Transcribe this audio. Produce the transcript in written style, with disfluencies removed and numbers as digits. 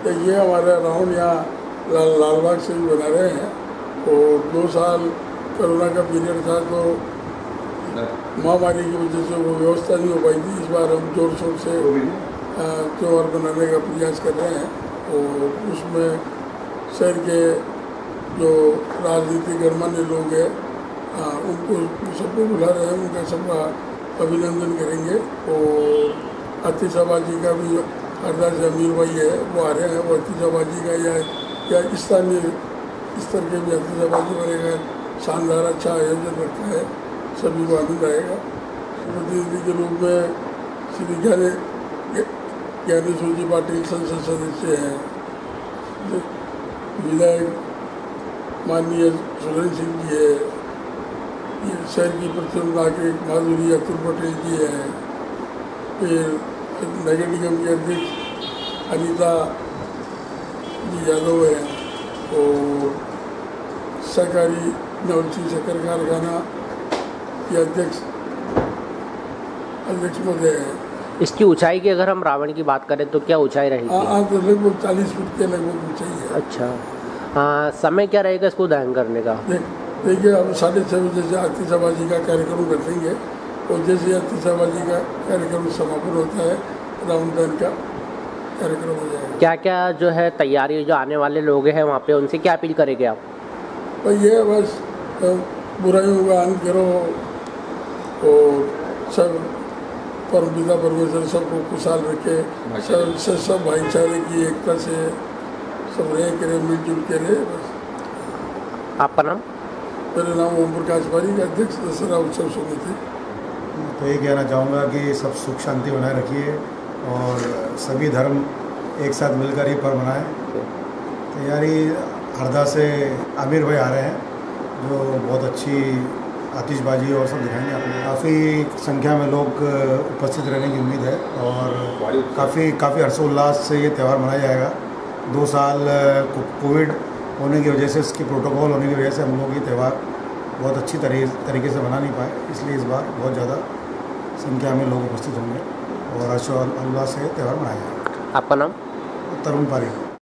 तो ये हमारा राउंड यहाँ लालबाग से भी बना रहे हैं। और 2 साल कोरोना का पीरियड था तो महामारी की वजह से वो व्यवस्था नहीं हो पाई थी। इस बार हम जोर शोर से त्यौहार बनाने का प्रयास कर रहे हैं और उसमें शहर के जो राजनीतिक गणमान्य लोग हैं उनको सबको बुला रहे हैं, उनका सबका अभिनंदन करेंगे। और आतिशबाजी का भी हरदा से अमीर भाई है वो आ रहे हैं, वो आतिशबाजी का या स्थानीय स्तर के भी आतिशबाजी वाले का शानदार अच्छा आयोजन रखा है, सभी को आनंद आएगा। प्रतिनिधि के रूप में श्री ज्ञानेश्वर जी पाटिल संसद सदस्य हैं, विधायक माननीय सुरेंद्र सिंह जी है, ये शहर की प्रथम नागरिक माधुरी अतुल पटेल जी है, फिर नगर निगम के अध्यक्ष अनीता जी यादव है और सहकारी नवलछी शक्कर कारखाना के अध्यक्ष महोदय है। इसकी ऊंचाई की अगर हम रावण की बात करें तो क्या ऊंचाई रहेगी? तो लगभग 40 फुट के लगभग ऊंचाई है। अच्छा, समय क्या रहेगा इसको दहन करने का? देखिए हम 6:30 बजे से आतिशबाजी का कार्यक्रम कर देंगे और जैसे आतिशबाजी का कार्यक्रम समापन होता है रावण दहन का कार्यक्रम हो जाएगा। क्या क्या जो है तैयारी, जो आने वाले लोग हैं वहाँ पे, उनसे क्या अपील करेंगे आप? भाई ये बस बुराइयों का अंत करो और सब परमपिता परमेश्वर सबको खुशहाल रखे, सब भाईचारे की एकता से सब रहे करे, मिलजुल के रहे। बस। आपका नाम? मेरा नाम ओम प्रकाश पारी, अध्यक्ष दशहरा उत्सव समिति। तो ये कहना चाहूँगा कि सब सुख शांति बनाए रखिए और सभी धर्म एक साथ मिलकर ये पर्व मनाएं। तैयारी हरदा से आमिर भाई आ रहे हैं जो बहुत अच्छी आतिशबाजी और सब दिखाएंगे। आपको काफ़ी संख्या में लोग उपस्थित रहने की उम्मीद है और काफ़ी हर्षोल्लास से ये त्यौहार मनाया जाएगा। 2 साल कोविड होने की वजह से, इसकी प्रोटोकॉल होने की वजह से हम लोग ये त्यौहार बहुत अच्छी तरीके से मना नहीं पाए, इसलिए इस बार बहुत ज़्यादा संख्या में लोग उपस्थित होंगे और हर्षोल्लास से त्यौहार मनाया जाएगा। आपका नाम? तरुण पारी।